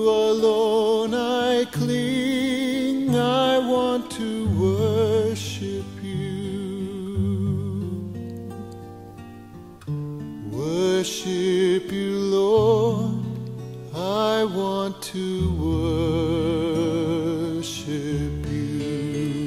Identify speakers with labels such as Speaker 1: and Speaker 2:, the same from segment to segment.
Speaker 1: alone I cling, I want to worship you. Worship you, Lord, I want to worship you.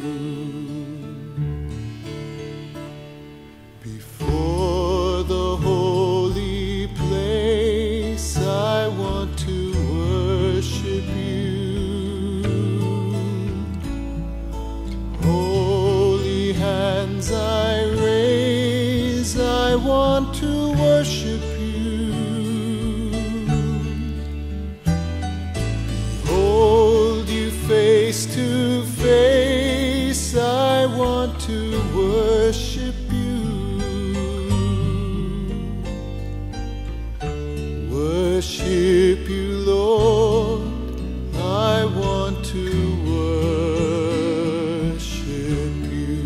Speaker 1: Before the holy place, I want to worship you. Holy hands I raise, I want to worship you. Behold you face to face, I want to worship you. Worship you, Lord, I want to worship you.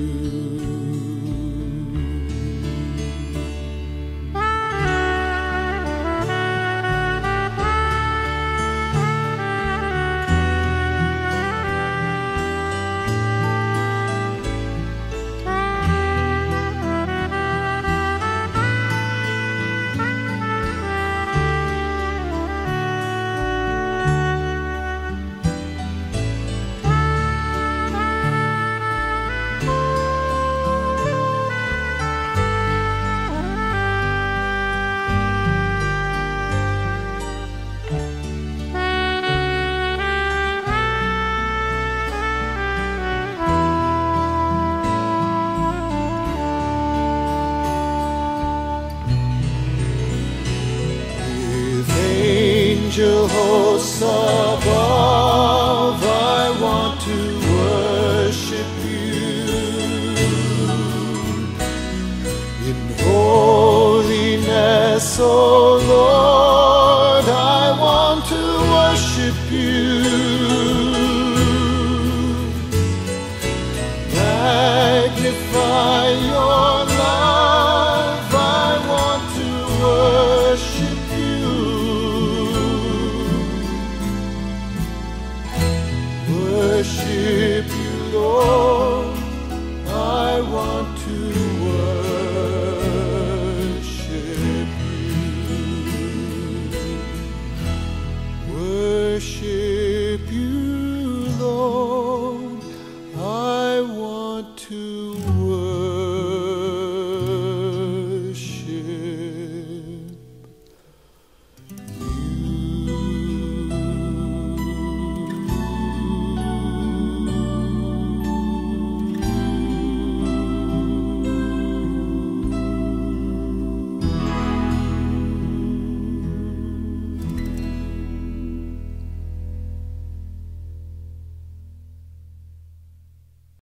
Speaker 1: Angel hosts above, I want to worship you. In holiness, O Lord, I want to worship you.